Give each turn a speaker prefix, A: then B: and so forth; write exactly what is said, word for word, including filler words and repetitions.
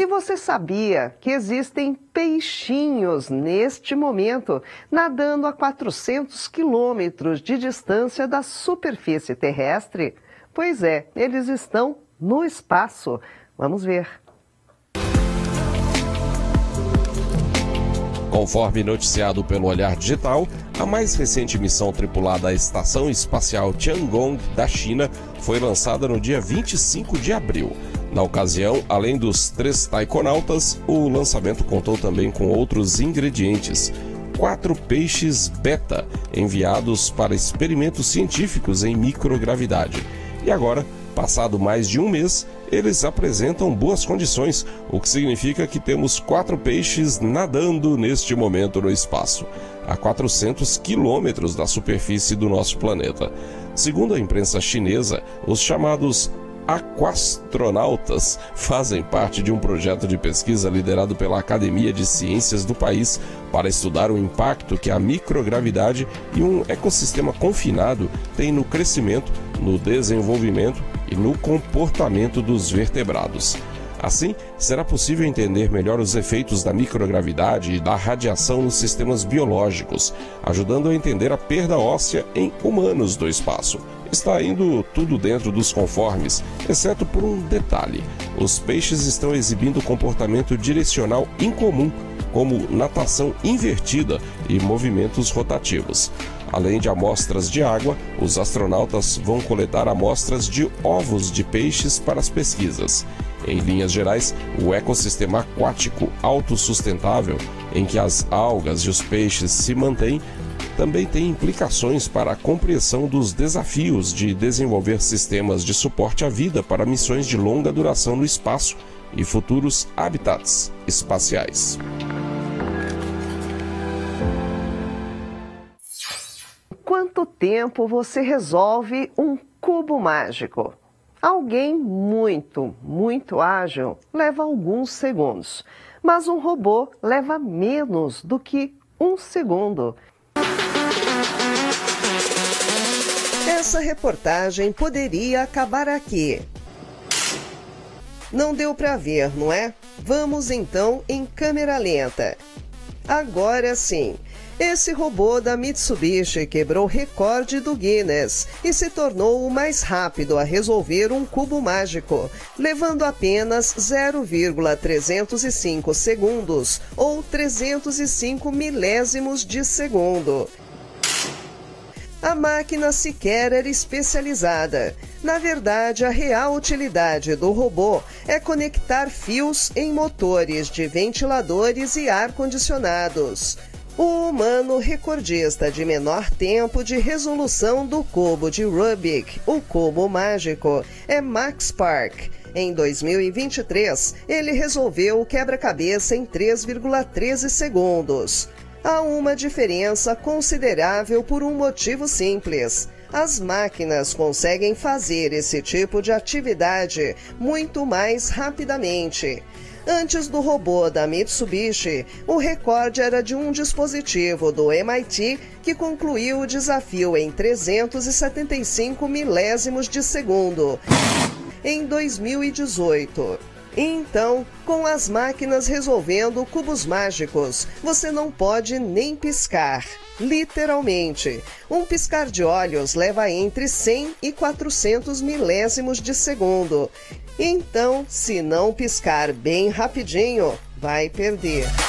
A: E você sabia que existem peixinhos neste momento nadando a quatrocentos quilômetros de distância da superfície terrestre? Pois é, eles estão no espaço. Vamos ver.
B: Conforme noticiado pelo Olhar Digital, a mais recente missão tripulada à Estação Espacial Tiangong da China foi lançada no dia vinte e cinco de abril. Na ocasião, além dos três taikonautas, o lançamento contou também com outros ingredientes. Quatro peixes beta, enviados para experimentos científicos em microgravidade. E agora, passado mais de um mês, eles apresentam boas condições, o que significa que temos quatro peixes nadando neste momento no espaço, a quatrocentos quilômetros da superfície do nosso planeta. Segundo a imprensa chinesa, os chamados aquastronautas fazem parte de um projeto de pesquisa liderado pela Academia de Ciências do país para estudar o impacto que a microgravidade e um ecossistema confinado têm no crescimento, no desenvolvimento e no comportamento dos vertebrados. Assim, será possível entender melhor os efeitos da microgravidade e da radiação nos sistemas biológicos, ajudando a entender a perda óssea em humanos do espaço. Está indo tudo dentro dos conformes, exceto por um detalhe: os peixes estão exibindo comportamento direcional incomum, como natação invertida e movimentos rotativos. Além de amostras de água, os astronautas vão coletar amostras de ovos de peixes para as pesquisas. Em linhas gerais, o ecossistema aquático autossustentável, em que as algas e os peixes se mantêm, também tem implicações para a compreensão dos desafios de desenvolver sistemas de suporte à vida para missões de longa duração no espaço e futuros habitats espaciais.
A: Quanto tempo você resolve um cubo mágico? Alguém muito, muito ágil leva alguns segundos, mas um robô leva menos do que um segundo. Essa reportagem poderia acabar aqui. Não deu para ver, não é? Vamos então em câmera lenta. Agora sim. Esse robô da Mitsubishi quebrou o recorde do Guinness e se tornou o mais rápido a resolver um cubo mágico, levando apenas zero vírgula trezentos e cinco segundos ou trezentos e cinco milésimos de segundo. A máquina sequer era especializada. Na verdade, a real utilidade do robô é conectar fios em motores de ventiladores e ar-condicionados. O humano recordista de menor tempo de resolução do cubo de Rubik, o cubo mágico, é Max Park. Em dois mil e vinte e três, ele resolveu o quebra-cabeça em três vírgula treze segundos. Há uma diferença considerável por um motivo simples. As máquinas conseguem fazer esse tipo de atividade muito mais rapidamente. Antes do robô da Mitsubishi, o recorde era de um dispositivo do M I T que concluiu o desafio em trezentos e setenta e cinco milésimos de segundo, em dois mil e dezoito. Então, com as máquinas resolvendo cubos mágicos, você não pode nem piscar. Literalmente, um piscar de olhos leva entre cem e quatrocentos milésimos de segundo. Então, se não piscar bem rapidinho, vai perder.